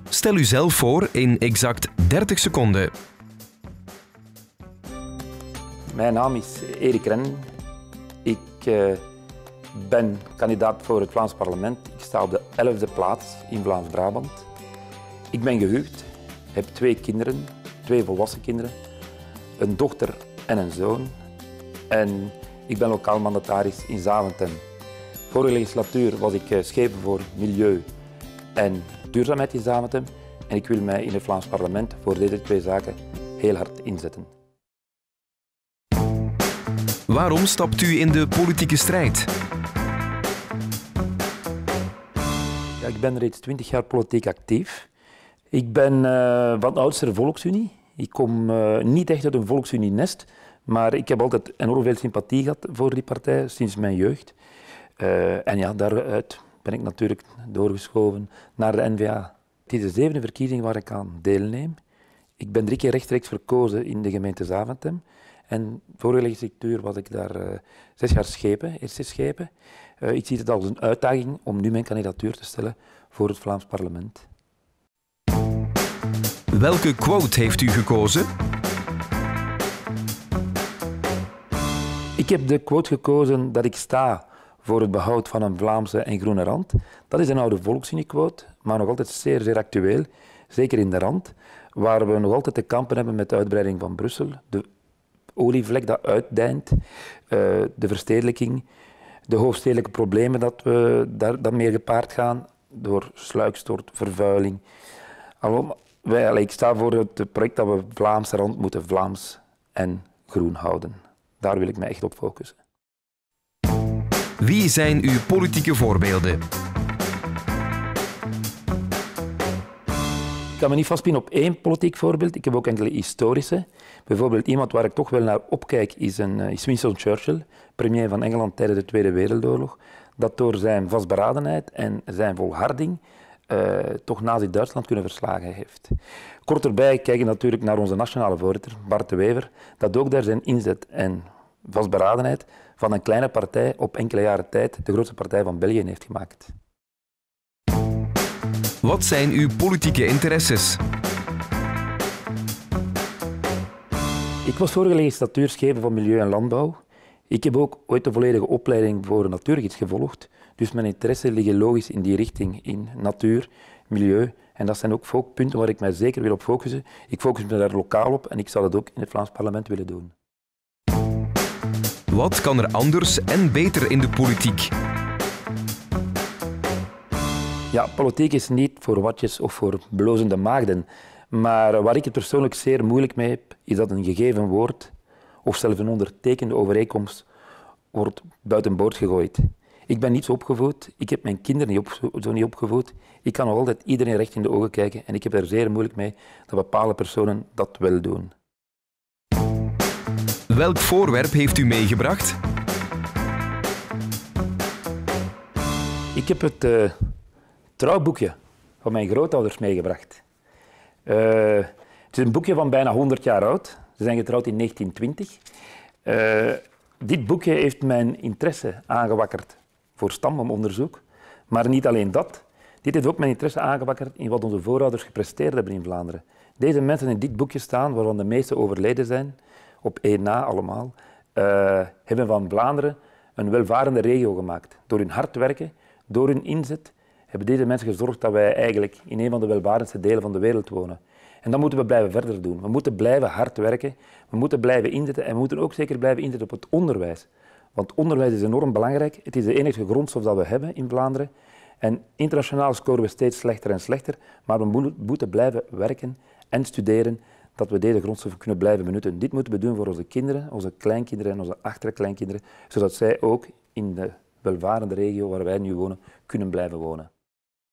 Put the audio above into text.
Stel u zelf voor in exact 30 seconden. Mijn naam is Erik Rennen. Ik ben kandidaat voor het Vlaams parlement. Ik sta op de 11e plaats in Vlaams-Brabant. Ik ben gehuwd, heb 2 kinderen, 2 volwassen kinderen, een dochter en een zoon. En ik ben lokaal mandataris in Zaventem. Vorige legislatuur was ik schepen voor milieu en duurzaamheid in Zaventem. En ik wil mij in het Vlaams parlement voor deze 2 zaken heel hard inzetten. Waarom stapt u in de politieke strijd? Ja, ik ben reeds 20 jaar politiek actief. Ik ben van de oudste Volksunie. Ik kom niet echt uit een Volksunie-nest, maar ik heb altijd enorm veel sympathie gehad voor die partij sinds mijn jeugd. En ja, daaruit ben ik natuurlijk doorgeschoven naar de N-VA. Het is de 7e verkiezing waar ik aan deelneem. Ik ben 3 keer rechtstreeks verkozen in de gemeente Zaventem. En vorige legislatuur was ik daar 6 jaar schepen, eerst 6 schepen. Ik zie het als een uitdaging om nu mijn kandidatuur te stellen voor het Vlaams parlement. Welke quote heeft u gekozen? Ik heb de quote gekozen dat ik sta voor het behoud van een Vlaamse en groene rand. Dat is een oude Volksunie-quote, maar nog altijd zeer, zeer actueel. Zeker in de rand, waar we nog altijd te kampen hebben met de uitbreiding van Brussel. De olievlek dat uitdijnt, de verstedelijking, de hoofdstedelijke problemen dat meer gepaard gaan door sluikstort, vervuiling. Ik sta voor het project dat we Vlaamse rand moeten Vlaams en groen houden. Daar wil ik mij echt op focussen. Wie zijn uw politieke voorbeelden? Ik kan me niet vastpinnen op 1 politiek voorbeeld. Ik heb ook enkele historische. Bijvoorbeeld iemand waar ik toch wel naar opkijk is Winston Churchill, premier van Engeland tijdens de Tweede Wereldoorlog, dat door zijn vastberadenheid en zijn volharding toch Nazi-Duitsland kunnen verslagen heeft. Kort erbij kijk je natuurlijk naar onze nationale voorzitter, Bart de Wever, dat ook daar zijn inzet en vastberadenheid van een kleine partij op enkele jaren tijd de grootste partij van België heeft gemaakt. Wat zijn uw politieke interesses? Ik was vorige legislatuur schepen van Milieu en Landbouw. Ik heb ook ooit de volledige opleiding voor een natuurgids gevolgd. Dus mijn interesse liggen logisch in die richting, in natuur, milieu. En dat zijn ook punten waar ik mij zeker wil op focussen. Ik focus me daar lokaal op en ik zal dat ook in het Vlaams parlement willen doen. Wat kan er anders en beter in de politiek? Ja, politiek is niet voor watjes of voor blozende maagden. Maar waar ik het persoonlijk zeer moeilijk mee heb, is dat een gegeven woord of zelfs een ondertekende overeenkomst wordt buitenboord gegooid. Ik ben niet zo opgevoed, ik heb mijn kinderen zo niet opgevoed. Ik kan nog altijd iedereen recht in de ogen kijken en ik heb er zeer moeilijk mee dat bepaalde personen dat wel doen. Welk voorwerp heeft u meegebracht? Ik heb het trouwboekje van mijn grootouders meegebracht. Het is een boekje van bijna 100 jaar oud. Ze zijn getrouwd in 1920. Dit boekje heeft mijn interesse aangewakkerd voor stambomonderzoek. Maar niet alleen dat. Dit heeft ook mijn interesse aangewakkerd in wat onze voorouders gepresteerd hebben in Vlaanderen. Deze mensen in dit boekje staan, waarvan de meeste overleden zijn, op 1 na allemaal, hebben van Vlaanderen een welvarende regio gemaakt. Door hun hard werken, door hun inzet, hebben deze mensen gezorgd dat wij eigenlijk in een van de welvarendste delen van de wereld wonen. En dat moeten we blijven verder doen. We moeten blijven hard werken, we moeten blijven inzetten en we moeten ook zeker blijven inzetten op het onderwijs. Want onderwijs is enorm belangrijk. Het is de enige grondstof dat we hebben in Vlaanderen. En internationaal scoren we steeds slechter en slechter, maar we moeten blijven werken en studeren dat we deze grondstoffen kunnen blijven benutten. Dit moeten we doen voor onze kinderen, onze kleinkinderen en onze achterkleinkinderen, zodat zij ook in de welvarende regio waar wij nu wonen, kunnen blijven wonen.